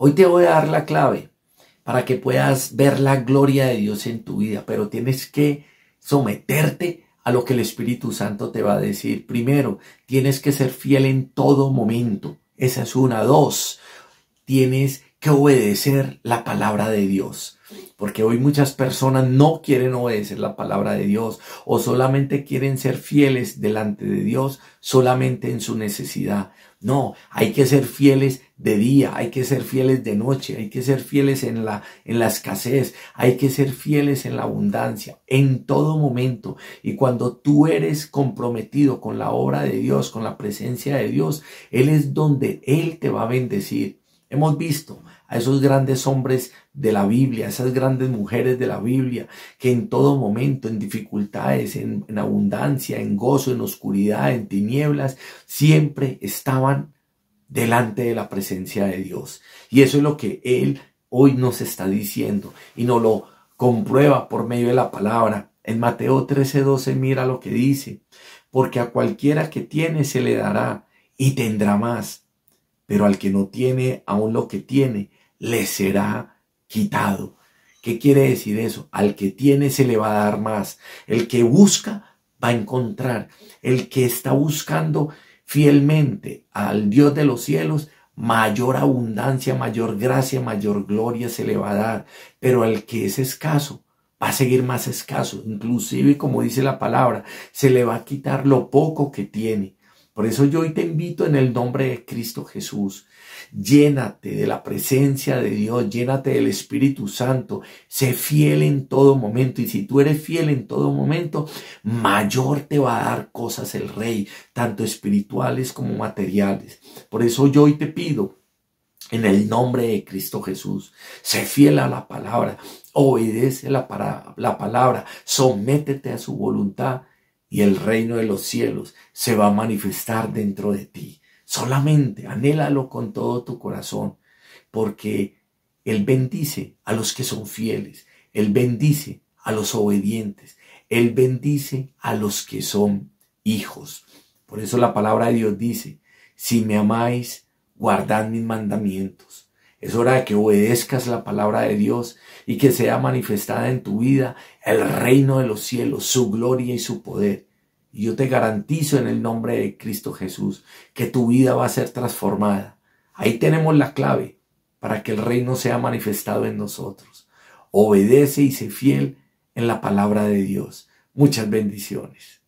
Hoy te voy a dar la clave para que puedas ver la gloria de Dios en tu vida, pero tienes que someterte a lo que el Espíritu Santo te va a decir. Primero, tienes que ser fiel en todo momento. Esa es una. Dos, tienes que obedecer la palabra de Dios. Porque hoy muchas personas no quieren obedecer la palabra de Dios o solamente quieren ser fieles delante de Dios solamente en su necesidad. No, hay que ser fieles de día, hay que ser fieles de noche, hay que ser fieles en la escasez, hay que ser fieles en la abundancia, en todo momento. Y cuando tú eres comprometido con la obra de Dios, con la presencia de Dios, Él es donde Él te va a bendecir. Hemos visto a esos grandes hombres de la Biblia, esas grandes mujeres de la Biblia, que en todo momento, en dificultades, en abundancia, en gozo, en oscuridad, en tinieblas, siempre estaban delante de la presencia de Dios. Y eso es lo que Él hoy nos está diciendo y nos lo comprueba por medio de la palabra. En Mateo 13:12 mira lo que dice: porque a cualquiera que tiene se le dará y tendrá más, pero al que no tiene aún lo que tiene, le será quitado. ¿Qué quiere decir eso? Al que tiene se le va a dar más. El que busca va a encontrar. El que está buscando fielmente al Dios de los cielos, mayor abundancia, mayor gracia, mayor gloria se le va a dar. Pero al que es escaso, va a seguir más escaso. Inclusive, como dice la palabra, se le va a quitar lo poco que tiene. Por eso yo hoy te invito en el nombre de Cristo Jesús. Llénate de la presencia de Dios, llénate del Espíritu Santo, sé fiel en todo momento. Y si tú eres fiel en todo momento, mayor te va a dar cosas el Rey, tanto espirituales como materiales. Por eso yo hoy te pido, en el nombre de Cristo Jesús, sé fiel a la palabra, obedece la palabra, sométete a su voluntad. Y el reino de los cielos se va a manifestar dentro de ti. Solamente anhélalo con todo tu corazón, porque Él bendice a los que son fieles. Él bendice a los obedientes. Él bendice a los que son hijos. Por eso la palabra de Dios dice: si me amáis, guardad mis mandamientos. Es hora de que obedezcas la palabra de Dios y que sea manifestada en tu vida el reino de los cielos, su gloria y su poder. Y yo te garantizo en el nombre de Cristo Jesús que tu vida va a ser transformada. Ahí tenemos la clave para que el reino sea manifestado en nosotros. Obedece y sé fiel en la palabra de Dios. Muchas bendiciones.